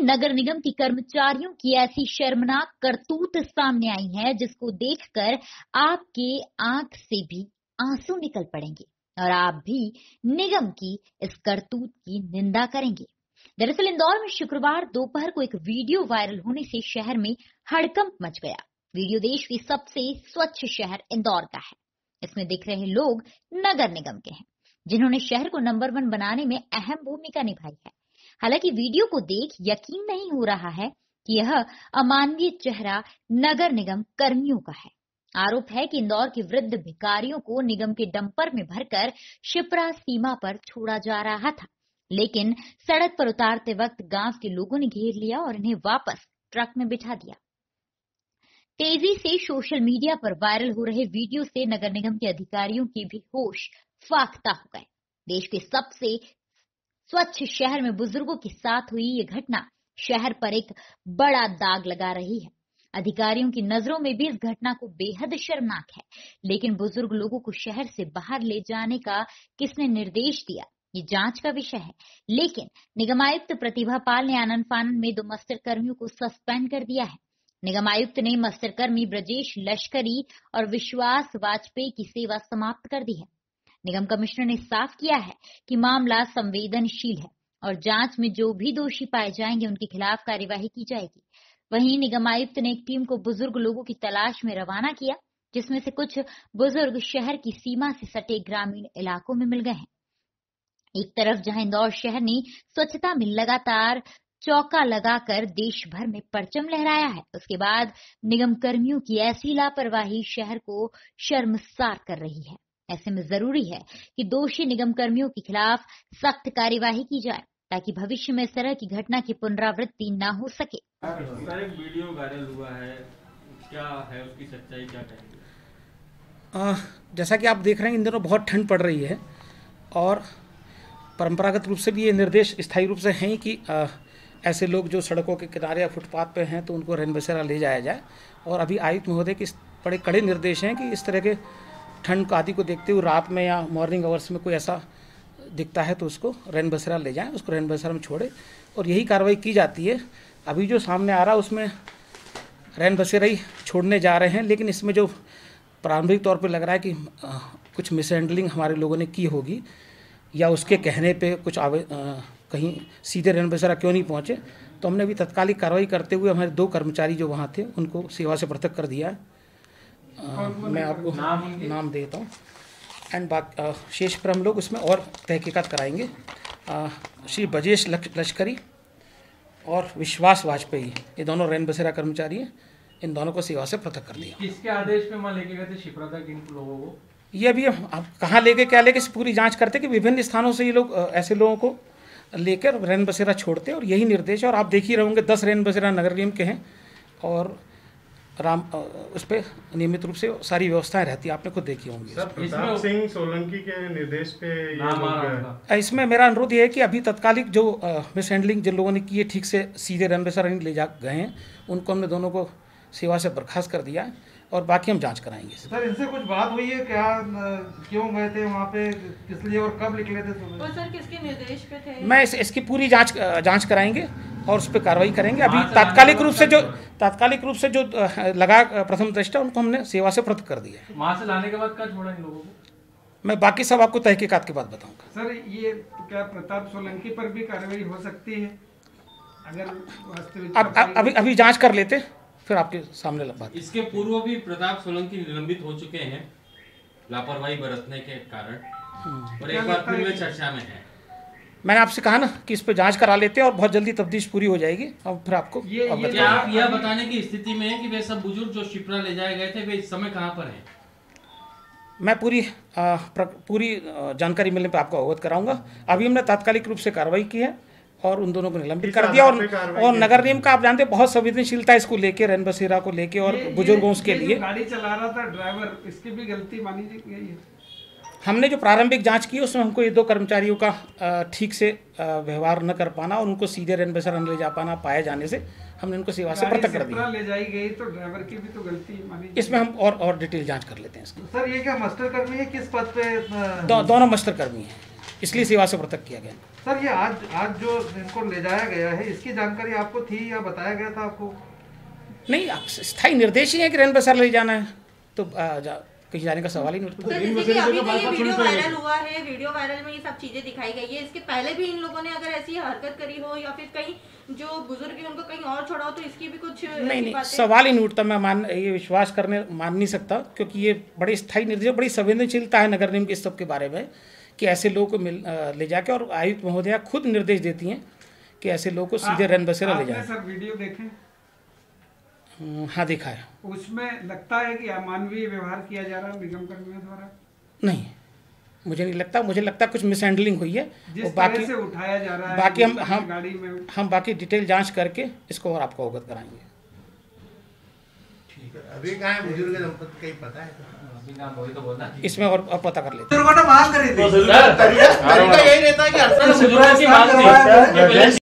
नगर निगम के कर्मचारियों की ऐसी शर्मनाक करतूत सामने आई है जिसको देखकर आपके आंख से भी आंसू निकल पड़ेंगे और आप भी निगम की इस करतूत की निंदा करेंगे। दरअसल इंदौर में शुक्रवार दोपहर को एक वीडियो वायरल होने से शहर में हड़कंप मच गया। वीडियो देश के सबसे स्वच्छ शहर इंदौर का है। इसमें दिख रहे लोग नगर निगम के हैं, जिन्होंने शहर को नंबर 1 बनाने में अहम भूमिका निभाई है। हालांकि वीडियो को देख यकीन नहीं हो रहा है कि यह अमानवीय चेहरा नगर निगम कर्मियों का है। आरोप है कि इंदौर के वृद्ध भिखारियों को निगम के डंपर में भरकर शिप्रा सीमा पर छोड़ा जा रहा था, लेकिन सड़क पर उतारते वक्त गांव के लोगों ने घेर लिया और इन्हें वापस ट्रक में बिठा दिया। तेजी से सोशल मीडिया पर वायरल हो रहे वीडियो से नगर निगम के अधिकारियों के भी होश फाख्ता हो गए। देश के सबसे स्वच्छ शहर में बुजुर्गों के साथ हुई ये घटना शहर पर एक बड़ा दाग लगा रही है। अधिकारियों की नजरों में भी इस घटना को बेहद शर्मनाक है, लेकिन बुजुर्ग लोगों को शहर से बाहर ले जाने का किसने निर्देश दिया, ये जांच का विषय है। लेकिन निगम आयुक्त प्रतिभा पाल ने आनन फानन में 2 मस्टर कर्मियों को सस्पेंड कर दिया है। निगम आयुक्त ने मस्टर कर्मी ब्रजेश लश्करी और विश्वास वाजपेयी की सेवा समाप्त कर दी है। निगम कमिश्नर ने साफ किया है कि मामला संवेदनशील है और जांच में जो भी दोषी पाए जाएंगे उनके खिलाफ कार्यवाही की जाएगी। वहीं निगम आयुक्त ने एक टीम को बुजुर्ग लोगों की तलाश में रवाना किया, जिसमें से कुछ बुजुर्ग शहर की सीमा से सटे ग्रामीण इलाकों में मिल गए हैं। एक तरफ जहां इंदौर शहर ने स्वच्छता में लगातार चौका लगाकर देश भर में परचम लहराया है, उसके बाद निगम कर्मियों की ऐसी लापरवाही शहर को शर्मसार कर रही है। ऐसे में जरूरी है कि दोषी निगम कर्मियों के खिलाफ सख्त कार्यवाही की जाए, ताकि भविष्य में इस तरह की घटना की पुनरावृत्ति न हो सके। सर, एक वीडियो वायरल हुआ है, क्या है उसकी सच्चाई, क्या कहेंगे? जैसा कि आप देख रहे हैं, इन दिनों बहुत ठंड पड़ रही है और परंपरागत रूप से भी ये निर्देश स्थायी रूप से हैं कि ऐसे लोग जो सड़कों के किनारे या फुटपाथ पे हैं तो उनको रैन बसेरा ले जाया जाए। और अभी आयुक्त महोदय के बड़े कड़े निर्देश हैं कि इस तरह के ठंड आदि को देखते हुए रात में या मॉर्निंग आवर्स में कोई ऐसा दिखता है तो उसको रैन बसेरा ले जाएं, उसको रैन बसेरा में छोड़े और यही कार्रवाई की जाती है। अभी जो सामने आ रहा है उसमें रैन बसेरा ही छोड़ने जा रहे हैं, लेकिन इसमें जो प्रारंभिक तौर पे लग रहा है कि कुछ मिसहैंडलिंग हमारे लोगों ने की होगी या उसके कहने पे कुछ कहीं सीधे रैन बसेरा क्यों नहीं पहुँचे, तो हमने अभी तत्कालिक कार्रवाई करते हुए हमारे 2 कर्मचारी जो वहाँ थे उनको सेवा से पृथक कर दिया है। मैं आपको नाम देता हूँ एंड शेष पर हम लोग उसमें और तहकीकात कराएंगे। श्री ब्रजेश लश्करी और विश्वास वाजपेयी, ये दोनों रैन बसेरा कर्मचारी हैं, इन दोनों को सेवा से पृथक कर दिया। किसके आदेश पे वहाँ लेके गए थे शिप्रा तक इन लोगों को? ये अभी आप कहाँ लेके क्या लेके पूरी जांच करते कि विभिन्न स्थानों से ये लोग ऐसे लोगों को लेकर रैन बसेरा छोड़ते और यही निर्देश है। और आप देख ही रहोगे 10 रैन बसेरा नगर निगम के हैं और उस पर नियमित रूप से सारी व्यवस्थाएं रहती है, आपने खुद देखी होंगी। सर, प्रताप सिंह सोलंकी के निर्देश पे इसमें मेरा अनुरोध ये है कि अभी तत्कालिक जो मिस हैंडलिंग जिन लोगों ने की है ठीक से सीधे रैन बसेरा नहीं ले जा गए हैं, उनको हमने दोनों को सेवा से बर्खास्त कर दिया है और बाकी हम जांच कराएंगे। सर, इनसे कुछ बात हुई है क्या? क्यों गए थे वहाँ पे, किस लिए और कब निकले थे? वो सर किसके निर्देश पे थे? मैं इसकी पूरी जांच कराएंगे और उस पर कार्रवाई करेंगे। अभी तात्कालिक रूप से जो लगा प्रथम दृष्टा उनको हमने सेवा से पृथक कर दिया है। वहाँ से लाने के बाद क्या छोड़ा इन लोगों को? मैं बाकी सब आपको तहकीकात के बाद बताऊंगा। सर, ये क्या प्रताप सोलंकी पर भी कार्रवाई हो सकती है अगर वास्तविक? अभी जांच कर लेते फिर आपके सामने बात। इसके पूर्व भी प्रताप सोलंकी निलंबित हो चुके हैं लापरवाही बरतने के कारण और एक बार फिर वे चर्चा में है। मैंने आपसे कहा ना कि इस पे जांच करा लेते हैं और बहुत जल्दी तफ्तीश पूरी हो जाएगी और फिर आपको क्या आप यह बताने की स्थिति में है कि वे सब बुजुर्ग जो शिप्रा ले जाए गए थे वे इस समय कहां पर हैं? मैं पूरी जानकारी मिलने पे आपको अवगत कराऊंगा। अभी हमने तात्कालिक रूप से कार्रवाई की है और उन दोनों को निलंबित कर दिया। और नगर निगम का आप जानते हैं बहुत संवेदनशीलता है इसको लेके, रैन बसेरा को लेके और बुजुर्गों के लिए। गाड़ी चला रहा था ड्राइवर, इसकी भी गलती मानी गई है। हमने जो प्रारंभिक जांच की उसमें हमको ये 2 कर्मचारियों का ठीक से व्यवहार न कर पाना और उनको सीधे रैन बसेरा न ले जा पाना पाए जाने से हमने उनको सेवा से पृथक कर दिया। ले जाई गई तो ड्राइवर की भी तो गलती मानी। इसमें हम और डिटेल जांच कर लेते हैं इसकी। सर, ये क्या मस्टर कर्मी है? किस पद पे? दोनों मस्टर कर्मी हैं। इसलिए सेवा से पृथक किया गया। सर ये आज जो इनको ले जाया गया है, इसकी जानकारी आपको थी या बताया गया था आपको? नहीं, स्थायी निर्देश ही है कि रैन बसेरा ले जाना है, तो कहीं जाने का सवाल ही नहीं उठता। अभी तो ये वीडियो वायरल हुआ है, वीडियो वायरल में ये सब चीजें दिखाई गई है, इसके पहले भी इन लोगों ने अगर ऐसी हरकत करी हो या फिर कहीं जो बुजुर्ग है उनको कहीं और छोड़ा हो, तो इसकी भी कुछ नहीं, सवाल ही नहीं उठता। मैं ये विश्वास मान नहीं सकता, क्योंकि ये बड़े स्थायी निर्देश, बड़ी संवेदनशीलता है नगर निगम के इस सब के बारे में कि ऐसे लोगों को ले जाके, और आयुक्त महोदया खुद निर्देश देती हैं कि ऐसे लोगों को सीधे रैन बसेरा ले जाए। सर वीडियो देखें? हाँ देखा है। उसमें लगता है कि अमानवीय व्यवहार किया जा रहा है निगम कर्मियों द्वारा? नहीं, मुझे नहीं लगता। मुझे लगता कुछ मिसहैंडलिंग हुई है, जिस तरह से उठाया जा रहा है। बाकी गाड़ी में हम बाकी डिटेल जांच करके इसको और आपको अवगत कराएंगे। ठीक है, अभी कहाँ है बुजुर्ग दंपति, कहीं पता है? वही तो बोलना, इसमें और पता कर लेते हैं। मांग करी थी, तरीका यही रहता है कि